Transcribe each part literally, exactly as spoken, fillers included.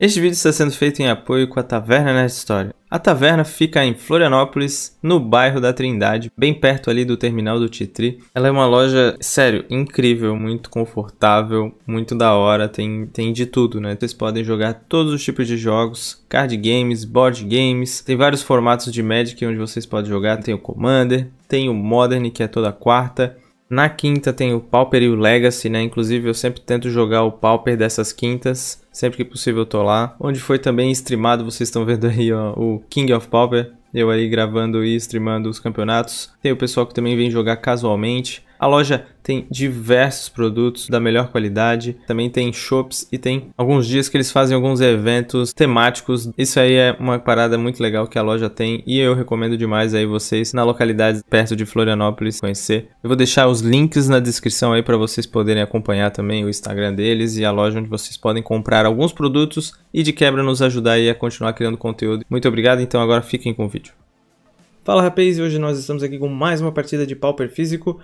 Este vídeo está sendo feito em apoio com a Taverna Nerd Story. A taverna fica em Florianópolis, no bairro da Trindade, bem perto ali do terminal do Tietri. Ela é uma loja, sério, incrível, muito confortável, muito da hora, tem, tem de tudo, né? Vocês podem jogar todos os tipos de jogos, card games, board games, tem vários formatos de Magic onde vocês podem jogar. Tem o Commander, tem o Modern, que é toda quarta. Na quinta tem o Pauper e o Legacy, né? Inclusive eu sempre tento jogar o Pauper dessas quintas. Sempre que possível eu tô lá. Onde foi também streamado, vocês estão vendo aí, ó, o King of Pauper. Eu aí gravando e streamando os campeonatos. Tem o pessoal que também vem jogar casualmente. A loja tem diversos produtos da melhor qualidade. Também tem shops e tem alguns dias que eles fazem alguns eventos temáticos. Isso aí é uma parada muito legal que a loja tem. E eu recomendo demais aí vocês na localidade perto de Florianópolis conhecer. Eu vou deixar os links na descrição aí para vocês poderem acompanhar também o Instagram deles e a loja onde vocês podem comprar alguns produtos e de quebra nos ajudar aí a continuar criando conteúdo. Muito obrigado, então agora fiquem com o vídeo. Fala, rapaz, e hoje nós estamos aqui com mais uma partida de Pauper físico.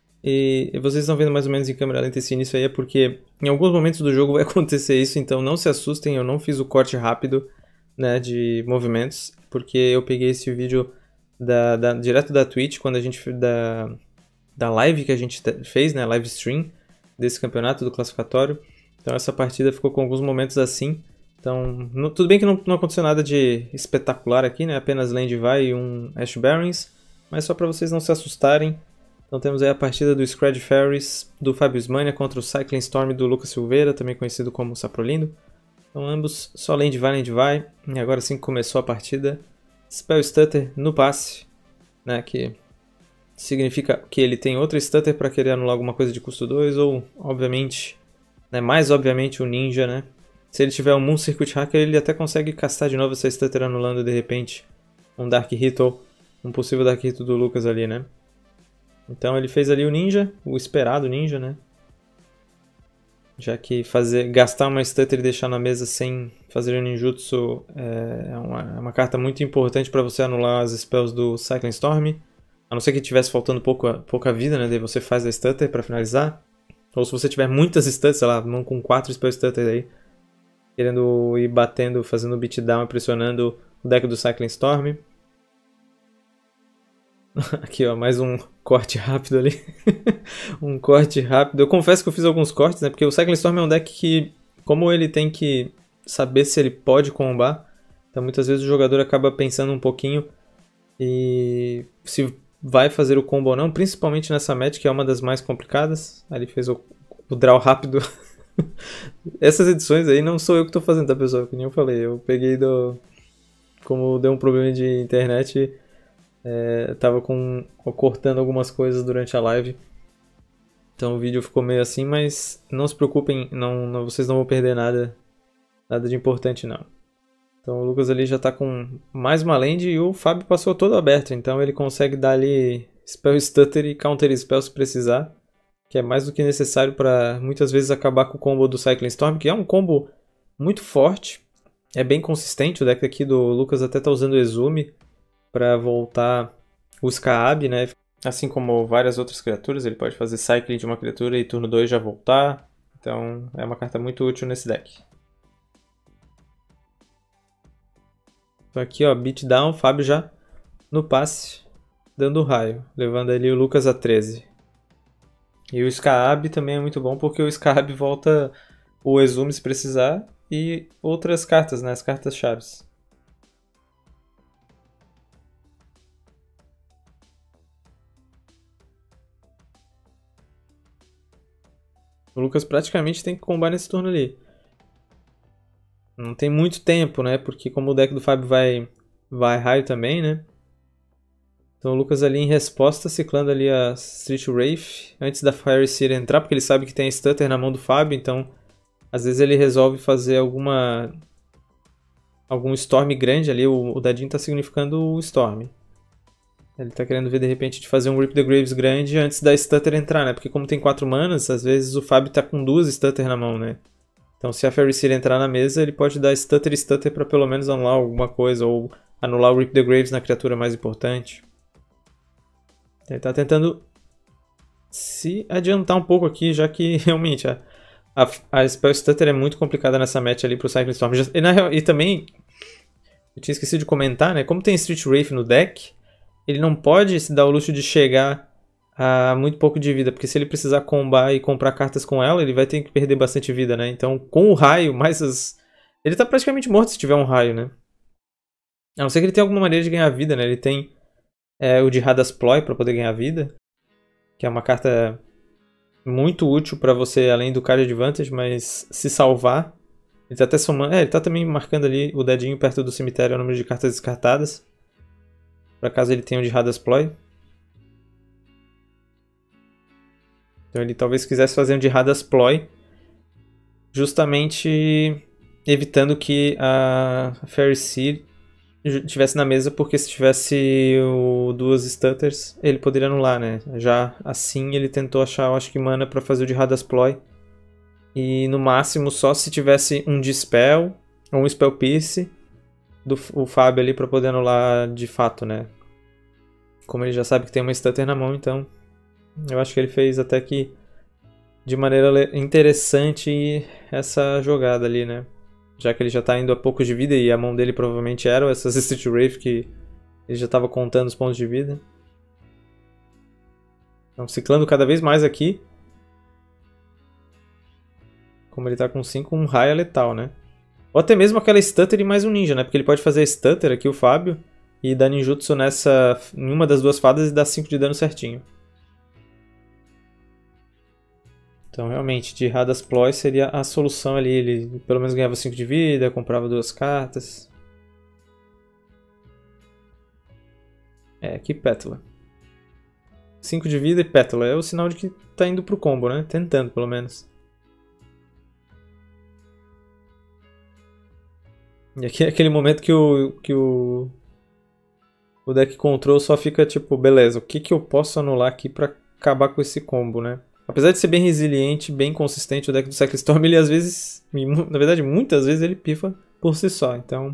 E vocês estão vendo mais ou menos em câmera lenta esse início aí, é porque em alguns momentos do jogo vai acontecer isso, então não se assustem, eu não fiz o corte rápido, né, de movimentos, porque eu peguei esse vídeo da, da, direto da Twitch, quando a gente da, da live que a gente fez, né, live stream desse campeonato do classificatório. Então essa partida ficou com alguns momentos assim. Então, no, tudo bem que não, não aconteceu nada de espetacular aqui, né, apenas Land Vai e um Ash Barrens, mas só para vocês não se assustarem. Então temos aí a partida do Scred Ferries do Fábio Ismania contra o Cycling Storm do Lucas Silveira, também conhecido como Saprolindo. Então ambos só Land vai, Land vai. E agora sim começou a partida. Spell Stutter no passe, né, que significa que ele tem outra Stutter para querer anular alguma coisa de custo dois, ou obviamente, né, mais obviamente o Ninja, né. Se ele tiver um Moon Circuit Hacker, ele até consegue castar de novo essa Stutter anulando de repente um Dark Ritual, um possível Dark Ritual do Lucas ali, né. Então ele fez ali o Ninja, o esperado Ninja, né? Já que fazer, gastar uma Stutter e deixar na mesa sem fazer o Ninjutsu é uma, é uma carta muito importante para você anular as spells do Cycling Storm. A não ser que tivesse faltando pouca, pouca vida, né? Daí você faz a Stutter para finalizar. Ou se você tiver muitas Stutters, sei lá, não com quatro spell Stutters aí, querendo ir batendo, fazendo beatdown e pressionando o deck do Cycling Storm. Aqui, ó, mais um corte rápido ali. um corte rápido. Eu confesso que eu fiz alguns cortes, né? Porque o Cycling Storm é um deck que, como ele tem que saber se ele pode combar, então muitas vezes o jogador acaba pensando um pouquinho e se vai fazer o combo ou não, principalmente nessa match, que é uma das mais complicadas. Ali fez o, o draw rápido. Essas edições aí não sou eu que estou fazendo, tá, pessoal? Que nem eu falei. Eu peguei do... Como deu um problema de internet... É, tava com, cortando algumas coisas durante a live, então o vídeo ficou meio assim, mas não se preocupem, não, não, vocês não vão perder nada, nada de importante não. Então o Lucas ali já tá com mais uma land e o Fábio passou todo aberto, então ele consegue dar ali Spell Stutter e Counter Spell se precisar, que é mais do que necessário para muitas vezes acabar com o combo do Cycling Storm, que é um combo muito forte, é bem consistente. O deck aqui do Lucas até tá usando o Exume para voltar o Skaab, né? Assim como várias outras criaturas, ele pode fazer cycling de uma criatura e turno dois já voltar. Então é uma carta muito útil nesse deck. Então aqui, ó, beatdown, Fábio já no passe, dando raio, levando ali o Lucas a treze. E o Skaab também é muito bom porque o Skaab volta o Exume se precisar e outras cartas, né? As cartas chaves. O Lucas praticamente tem que combar nesse turno ali. Não tem muito tempo, né? Porque como o deck do Fábio vai, vai raio também, né? Então o Lucas ali em resposta, ciclando ali a Street Wraith antes da Fire Seer entrar, porque ele sabe que tem a Stutter na mão do Fábio, então às vezes ele resolve fazer alguma algum Storm grande ali. O, o dadinho tá significando o Storm. Ele tá querendo ver de repente de fazer um Rip the Graves grande antes da Stutter entrar, né? Porque como tem quatro manas, às vezes o Fábio tá com duas Stutter na mão, né? Então se a Fairy Seer entrar na mesa, ele pode dar Stutter e Stutter pra pelo menos anular alguma coisa, ou anular o Rip the Graves na criatura mais importante. Ele tá tentando se adiantar um pouco aqui, já que realmente a, A, a Spell Stutter é muito complicada nessa match ali pro Cycling Storm. E, na real, e também, eu tinha esquecido de comentar, né? Como tem Street Wraith no deck, ele não pode se dar o luxo de chegar a muito pouco de vida, porque se ele precisar combar e comprar cartas com ela, ele vai ter que perder bastante vida, né? Então, com o raio, mais as... Ele tá praticamente morto se tiver um raio, né? A não ser que ele tenha alguma maneira de ganhar vida, né? Ele tem é, o de Hadasploy pra poder ganhar vida, que é uma carta muito útil pra você, além do card advantage, mas se salvar. Ele tá até somando... É, ele tá também marcando ali o dedinho perto do cemitério, é o número de cartas descartadas. Por acaso ele tenha o de Hadasploy. Então ele talvez quisesse fazer um de Hadasploy, justamente evitando que a Fairy Seed estivesse na mesa, porque se tivesse o, duas Stutters, ele poderia anular, né? Já assim ele tentou achar, eu acho que, mana para fazer o de Hadasploy. E no máximo só se tivesse um Dispel ou um Spell Pierce do o Fábio ali para poder anular de fato, né? Como ele já sabe que tem uma Stutter na mão, então eu acho que ele fez até que de maneira interessante essa jogada ali, né? Já que ele já tá indo a pouco de vida e a mão dele provavelmente eram essas Street Wraith que ele já tava contando os pontos de vida. Então ciclando cada vez mais aqui. Como ele tá com cinco, um raio é letal, né? Ou até mesmo aquela Stutter e mais um ninja, né? Porque ele pode fazer Stutter aqui, o Fábio, e dar ninjutsu nessa, em uma das duas fadas e dar cinco de dano certinho. Então, realmente, de Hadasploy seria a solução ali. Ele pelo menos ganhava cinco de vida, comprava duas cartas. É, aqui Pétala. cinco de vida e Pétala. É o sinal de que tá indo pro combo, né? Tentando, pelo menos. E aqui é aquele momento que o, que o, o deck control só fica tipo, beleza, o que, que eu posso anular aqui pra acabar com esse combo, né? Apesar de ser bem resiliente, bem consistente, o deck do Cycling Storm, ele às vezes, na verdade muitas vezes, ele pifa por si só, então...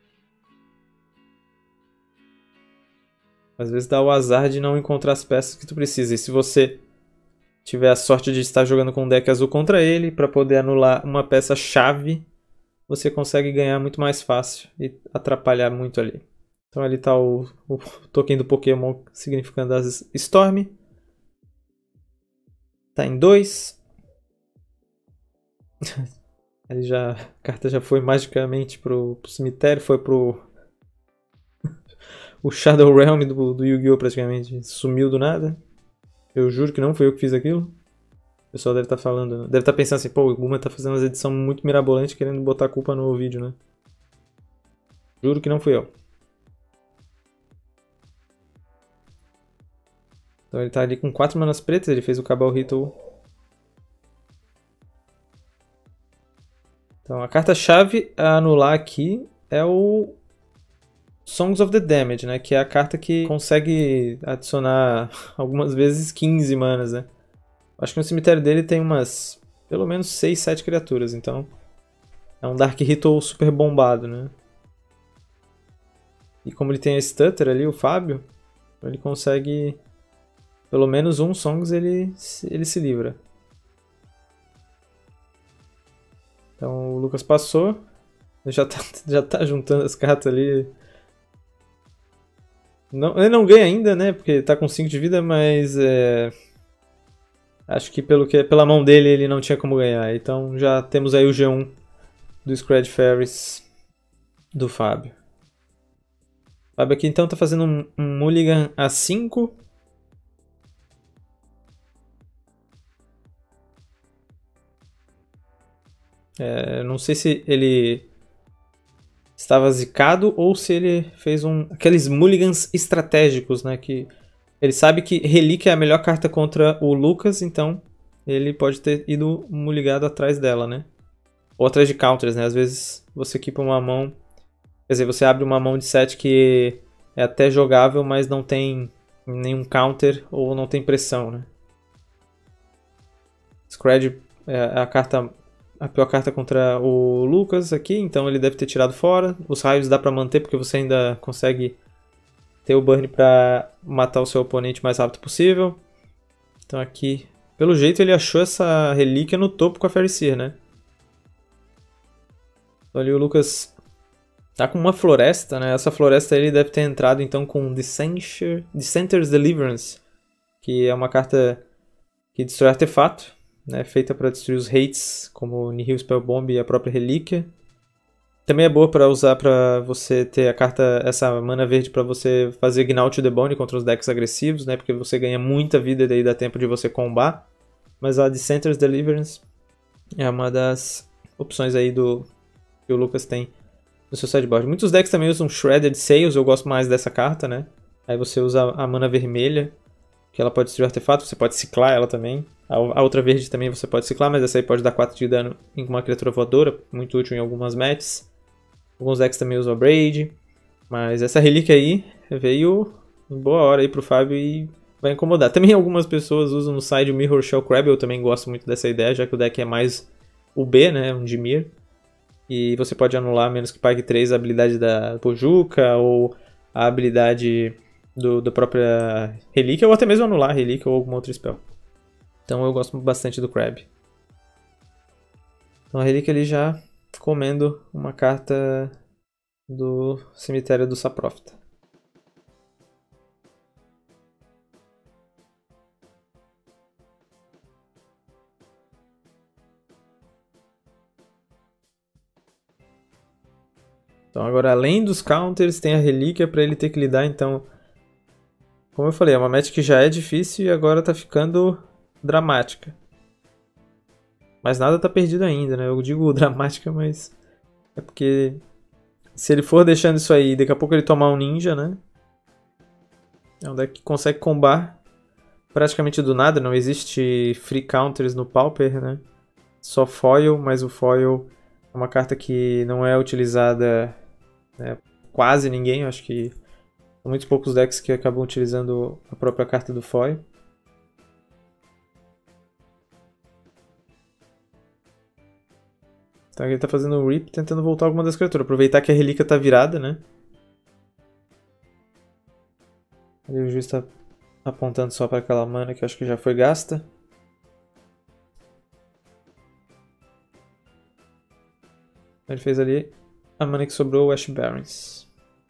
Às vezes dá o azar de não encontrar as peças que tu precisa, e se você tiver a sorte de estar jogando com um deck azul contra ele, para poder anular uma peça-chave, você consegue ganhar muito mais fácil e atrapalhar muito ali. Então ali está o, o token do Pokémon significando as Storm. Tá em dois. Ele já, a carta já foi magicamente pro, pro cemitério, foi pro o Shadow Realm do, do Yu-Gi-Oh! Praticamente. Sumiu do nada. Eu juro que não foi eu que fiz aquilo. O pessoal deve estar tá falando, deve estar tá pensando assim, pô, o Guma tá fazendo umas edições muito mirabolantes querendo botar a culpa no vídeo, né? Juro que não fui eu. Então ele tá ali com quatro manas pretas, ele fez o Cabal Ritual. Então a carta-chave a anular aqui é o Songs of the Damage, né? Que é a carta que consegue adicionar algumas vezes quinze manas, né? Acho que no cemitério dele tem umas, pelo menos seis, sete criaturas, então é um Dark Ritual super bombado, né? E como ele tem a Stutter ali, o Fábio, ele consegue, pelo menos um Songs ele, ele se livra. Então o Lucas passou, já tá, já tá juntando as cartas ali. Não, ele não ganha ainda, né? Porque tá com cinco de vida, mas é... acho que, pelo que pela mão dele ele não tinha como ganhar. Então já temos aí o G um do Scred Fairies do Fábio. O Fábio aqui então tá fazendo um, um Mulligan a cinco. É, não sei se ele estava zicado ou se ele fez um aqueles mulligans estratégicos, né? Que ele sabe que Relíquia é a melhor carta contra o Lucas, então ele pode ter ido mulligado atrás dela, né? Ou atrás de counters, né? Às vezes você equipa uma mão... Quer dizer, você abre uma mão de sete que é até jogável, mas não tem nenhum counter ou não tem pressão, né? Scred é a carta... a pior carta contra o Lucas aqui, então ele deve ter tirado fora. Os raios dá pra manter porque você ainda consegue ter o burn pra matar o seu oponente o mais rápido possível. Então aqui, Pelo jeito ele achou essa relíquia no topo com a Fairy Seer, né? Então ali o Lucas tá com uma floresta, né? Essa floresta ele deve ter entrado então com Dissenter's Deliverance, que é uma carta que destrói artefato, né? Feita para destruir os hates, como Nihil Spellbomb e a própria relíquia. Também é boa para usar para você ter a carta, essa mana verde para você fazer Gnaut the Bone contra os decks agressivos, né? Porque você ganha muita vida e daí dá tempo de você combar. Mas a Dissenter's Deliverance é uma das opções aí do que o Lucas tem no seu sideboard. Muitos decks também usam Shredded Sails, eu gosto mais dessa carta, né? Aí você usa a mana vermelha, que ela pode destruir artefato, você pode ciclar ela também. A outra verde também você pode ciclar, mas essa aí pode dar quatro de dano em uma criatura voadora, muito útil em algumas matches. Alguns decks também usam a Braid, mas essa relíquia aí veio em boa hora aí pro Fábio e vai incomodar. Também algumas pessoas usam no side o Mirror Shell Crab, eu também gosto muito dessa ideia, já que o deck é mais o B, né, um Dimir. E você pode anular, menos que pague três, a habilidade da Pojuka ou a habilidade do, da própria relíquia, ou até mesmo anular a relíquia ou alguma outra spell. Então eu gosto bastante do Crab. Então a relíquia ali já comendo uma carta do cemitério do Saprofita. Então agora, além dos counters, tem a relíquia para ele ter que lidar, então... Como eu falei, é uma match que já é difícil e agora tá ficando dramática. Mas nada tá perdido ainda, né? Eu digo dramática, mas... É porque... Se ele for deixando isso aí, daqui a pouco ele tomar um ninja, né? É um deck que consegue combar praticamente do nada. Não existe free counters no Pauper, né? Só foil, mas o foil é uma carta que não é utilizada... Né? Quase ninguém, eu acho que... São muitos poucos decks que acabam utilizando a própria carta do foil. Então ele tá fazendo o Rip, tentando voltar alguma das criaturas. Aproveitar que a relíquia tá virada, né? Ali o juiz tá apontando só para aquela mana que eu acho que já foi gasta. Ele fez ali a mana que sobrou, o Ash Barrens.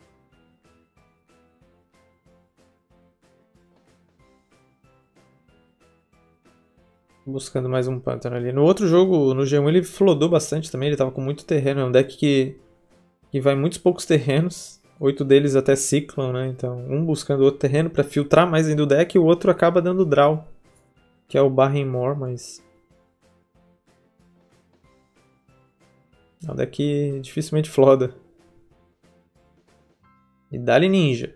Buscando mais um pântano ali. No outro jogo, no G um, ele flodou bastante também. Ele tava com muito terreno. É um deck que, que vai em muitos poucos terrenos. Oito deles até ciclam, né? Então, um buscando outro terreno pra filtrar mais ainda o deck. E o outro acaba dando draw. Que é o Barrymore, mas... É um deck que dificilmente floda. E dá-lhe ninja.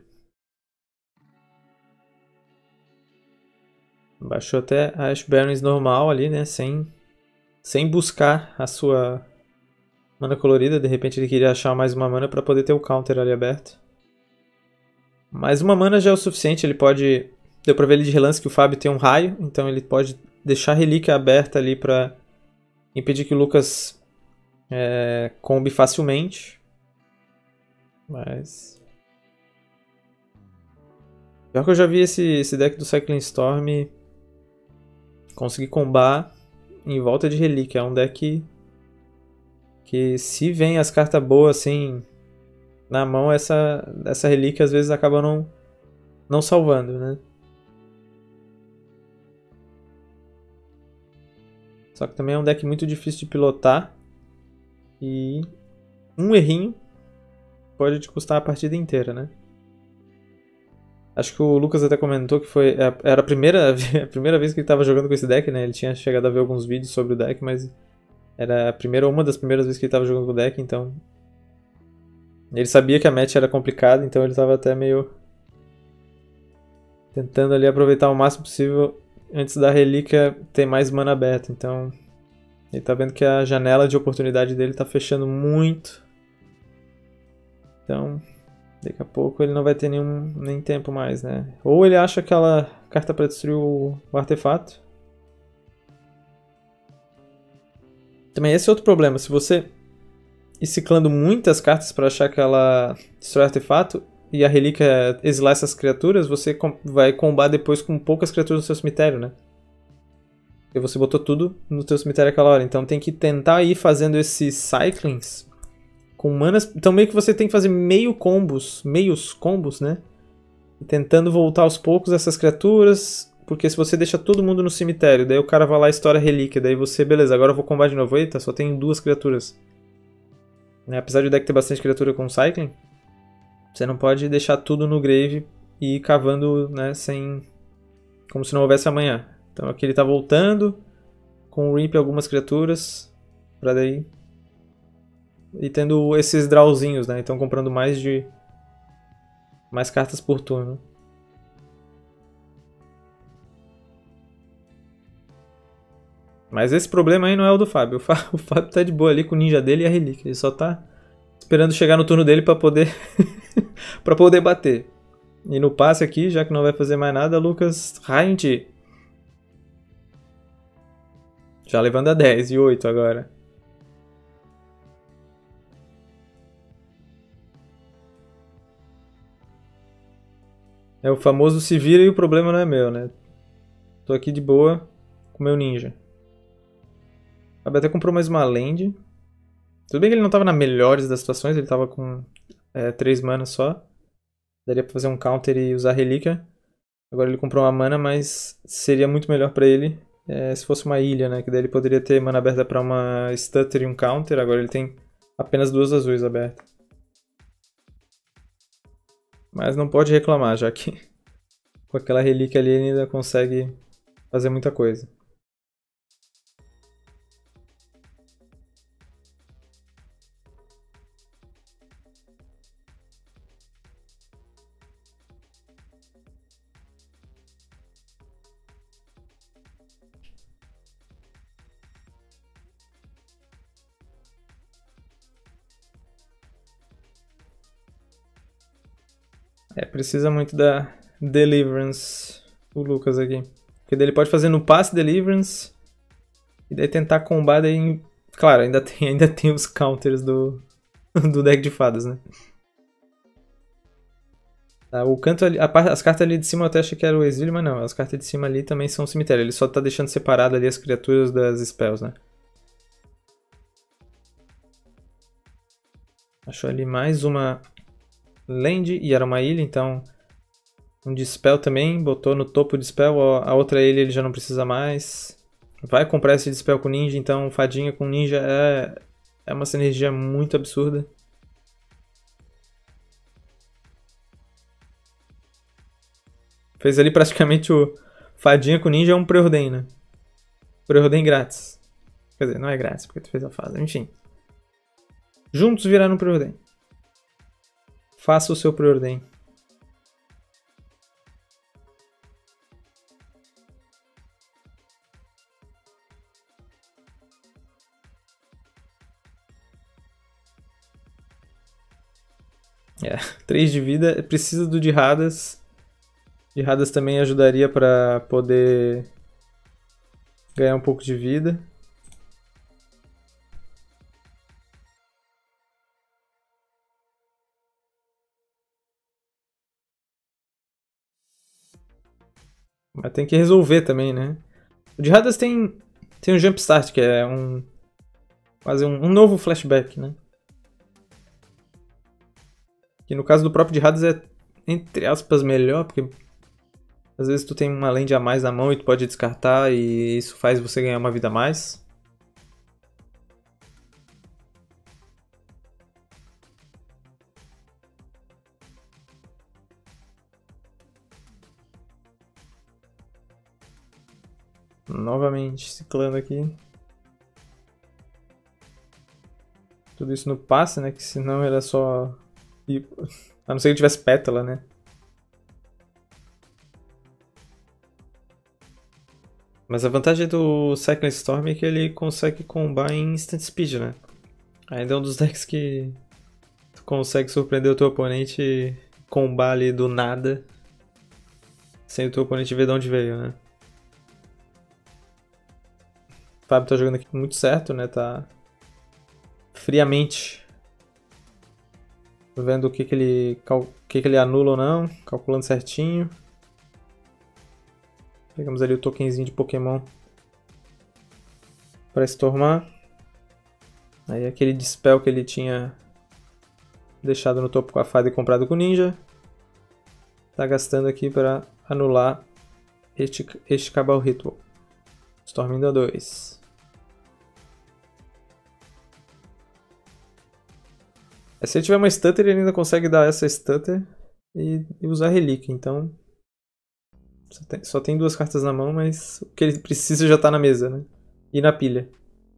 Baixou até a Ash Barrens normal ali, né? Sem, sem buscar a sua mana colorida. De repente ele queria achar mais uma mana para poder ter o counter ali aberto. Mas uma mana já é o suficiente. Ele pode... Deu pra ver ali de relance que o Fábio tem um raio. Então ele pode deixar a relíquia aberta ali para impedir que o Lucas é, combe facilmente. Mas... Pior que eu já vi esse, esse deck do Cycling Storm... Conseguir combar em volta de relíquia. É um deck que se vem as cartas boas assim na mão, essa, essa relíquia às vezes acaba não, não salvando, né? Só que também é um deck muito difícil de pilotar. E um errinho pode te custar a partida inteira, né? Acho que o Lucas até comentou que foi era a primeira, a primeira vez que ele estava jogando com esse deck, né? Ele tinha chegado a ver alguns vídeos sobre o deck, mas era a primeira, uma das primeiras vezes que ele estava jogando com o deck, então... Ele sabia que a match era complicada, então ele estava até meio... Tentando ali aproveitar o máximo possível antes da relíquia ter mais mana aberta, então... Ele tá vendo que a janela de oportunidade dele tá fechando muito. Então... Daqui a pouco ele não vai ter nenhum, nem tempo mais, né? Ou ele acha aquela carta para destruir o, o artefato. Também esse é outro problema. Se você ir ciclando muitas cartas para achar que ela destrói o artefato e a relíquia exilar essas criaturas, você vai combar depois com poucas criaturas no seu cemitério, né? Porque você botou tudo no teu cemitério aquela hora. Então tem que tentar ir fazendo esses cyclings com manas. Então meio que você tem que fazer meio combos, meios combos, né? E tentando voltar aos poucos essas criaturas. Porque se você deixa todo mundo no cemitério, daí o cara vai lá e estoura a relíquia. Daí você, beleza, agora eu vou combar de novo. Eita, só tem duas criaturas. Né? Apesar de o deck ter bastante criatura com cycling, você não pode deixar tudo no grave e ir cavando, né, sem... como se não houvesse amanhã. Então aqui ele tá voltando com o Reap algumas criaturas pra daí... e tendo esses drawzinhos, né? Então comprando mais de... mais cartas por turno. Mas esse problema aí não é o do Fábio. O Fábio tá de boa ali com o ninja dele e a relíquia. Ele só tá esperando chegar no turno dele pra poder... pra poder bater. E no passe aqui, já que não vai fazer mais nada, Lucas Hind. Já levando a dez e oito agora. É o famoso se vira e o problema não é meu, né? Tô aqui de boa com meu ninja. A até comprou mais uma land. Tudo bem que ele não tava na melhores das situações, ele tava com é, três manas só. Daria pra fazer um counter e usar relíquia. Agora ele comprou uma mana, mas seria muito melhor pra ele é, se fosse uma ilha, né? Que daí ele poderia ter mana aberta pra uma stutter e um counter. Agora ele tem apenas duas azuis abertas. Mas não pode reclamar, já que com aquela relíquia ali ele ainda consegue fazer muita coisa. É, precisa muito da Deliverance, o Lucas aqui. Porque daí ele pode fazer no passe Deliverance e daí tentar combar daí... Claro, ainda tem, ainda tem os counters do, do deck de fadas, né? Tá, o canto ali, a, as cartas ali de cima eu até achei que era o exílio, mas não. As cartas de cima ali também são cemitério. Ele só tá deixando separado ali as criaturas das spells, né? Achou ali mais uma land e era uma ilha, então um dispel também, botou no topo de dispel, a outra ilha ele já não precisa mais. Vai comprar esse dispel com ninja, então fadinha com ninja é, é uma sinergia muito absurda. Fez ali praticamente o fadinha com ninja é um preordem, né? Preordem grátis. Quer dizer, não é grátis porque tu fez a fase, enfim. Juntos viraram um preordem. Faça o seu preordem. É, três de vida. Precisa do de Hadas. De Hadas também ajudaria para poder ganhar um pouco de vida. Mas tem que resolver também, né? O de Hadas tem, tem um Jumpstart, que é um quase um, um novo flashback, né? Que no caso do próprio de Hadas é, entre aspas, melhor, porque às vezes tu tem uma land a mais na mão e tu pode descartar e isso faz você ganhar uma vida a mais. Novamente ciclando aqui. Tudo isso no passe, né? Que senão era só... A não ser que tivesse pétala, né? Mas a vantagem do Cycling Storm é que ele consegue combar em Instant Speed, né? Ainda é um dos decks que tu consegue surpreender o teu oponente e combar ali do nada sem o teu oponente ver de onde veio, né? O Fábio tá jogando aqui muito certo, né? Tá friamente vendo o que, que, ele, o que, que ele anula ou não, calculando certinho. Pegamos ali o tokenzinho de Pokémon para Stormar. Aí aquele Dispel que ele tinha deixado no topo com a fada e comprado com o ninja. Tá gastando aqui para anular este, este Cabal Ritual. Stormindo a dois. Se ele tiver uma Stutter, ele ainda consegue dar essa Stutter e, e usar Relíquia. Então só tem, só tem duas cartas na mão, mas o que ele precisa já tá na mesa, né? E na pilha.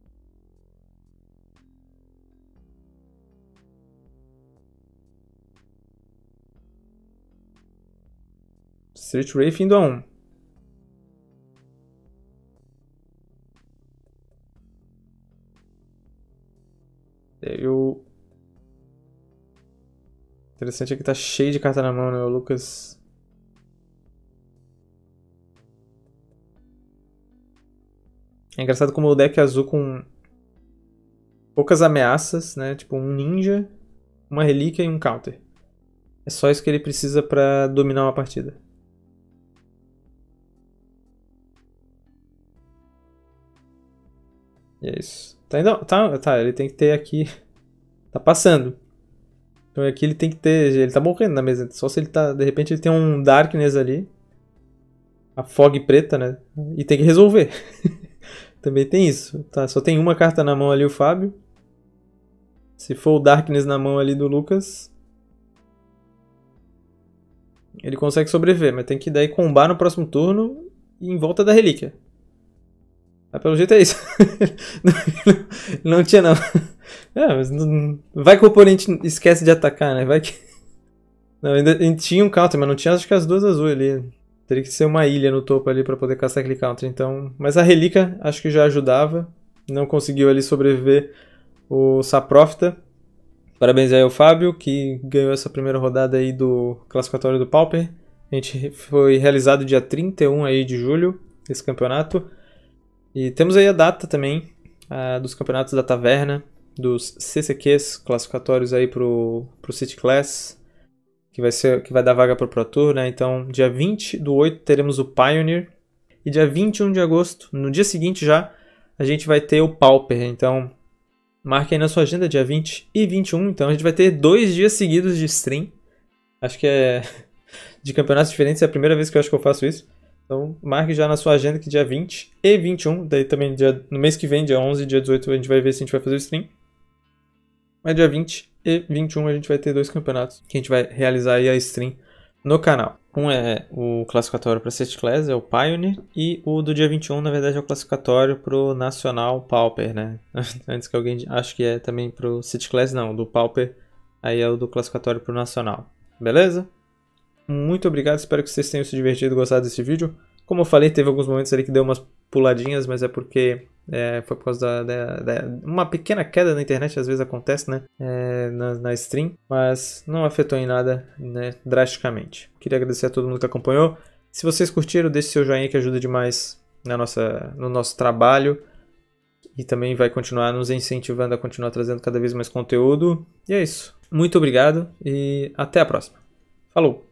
Street Wraith indo a um. Eu... Interessante é que tá cheio de carta na mão, né? O Lucas... É engraçado como o deck azul com poucas ameaças, né? Tipo um ninja, uma relíquia e um counter. É só isso que ele precisa pra dominar uma partida. E é isso. Tá, indo, tá, tá, ele tem que ter aqui... Tá passando. Então aqui ele tem que ter... Ele tá morrendo na mesa. Só se ele tá... De repente ele tem um Darkness ali. A Fog preta, né? E tem que resolver. Também tem isso. Tá, só tem uma carta na mão ali o Fábio. Se for o Darkness na mão ali do Lucas... Ele consegue sobreviver. Mas tem que daí combar no próximo turno. E em volta da relíquia. Mas pelo jeito é isso. não, não tinha não. É, mas não, vai que o oponente esquece de atacar, né? Vai que... Não, ainda, ainda tinha um counter, mas não tinha acho que as duas azuis ali. Teria que ser uma ilha no topo ali pra poder caçar aquele counter. Então... Mas a relíquia acho que já ajudava. Não conseguiu ali sobreviver o Saprofita. Parabéns aí ao Fábio, que ganhou essa primeira rodada aí do classificatório do Pauper. A gente foi realizado dia trinta e um aí de julho, esse campeonato. E temos aí a data também uh, dos campeonatos da Taverna, dos C C Qs classificatórios aí pro, pro City Class, que vai, ser, que vai dar vaga pro Pro Tour, né? Então, dia vinte do oito teremos o Pioneer, e dia vinte e um de agosto, no dia seguinte já, a gente vai ter o Pauper. Então, marque aí na sua agenda, dia vinte e vinte e um, então a gente vai ter dois dias seguidos de stream. Acho que é de campeonatos diferentes, é a primeira vez que eu acho que eu faço isso. Então, marque já na sua agenda que dia vinte e vinte e um, daí também dia, no mês que vem, dia onze e dia dezoito, a gente vai ver se a gente vai fazer o stream. Mas dia vinte e vinte e um a gente vai ter dois campeonatos que a gente vai realizar aí a stream no canal. Um é o classificatório para City Class, é o Pioneer, e o do dia vinte e um, na verdade, é o classificatório pro Nacional Pauper, né? Antes que alguém ache que é também pro City Class, não, do Pauper, aí é o do classificatório pro Nacional. Beleza? Muito obrigado, espero que vocês tenham se divertido e gostado desse vídeo. Como eu falei, teve alguns momentos ali que deu umas puladinhas, mas é porque é, foi por causa da, da, da... Uma pequena queda na internet, às vezes acontece, né? É, na, na stream, mas não afetou em nada, né, drasticamente. Queria agradecer a todo mundo que acompanhou. Se vocês curtiram, deixe seu joinha que ajuda demais na nossa, no nosso trabalho. E também vai continuar nos incentivando a continuar trazendo cada vez mais conteúdo. E é isso. Muito obrigado e até a próxima. Falou!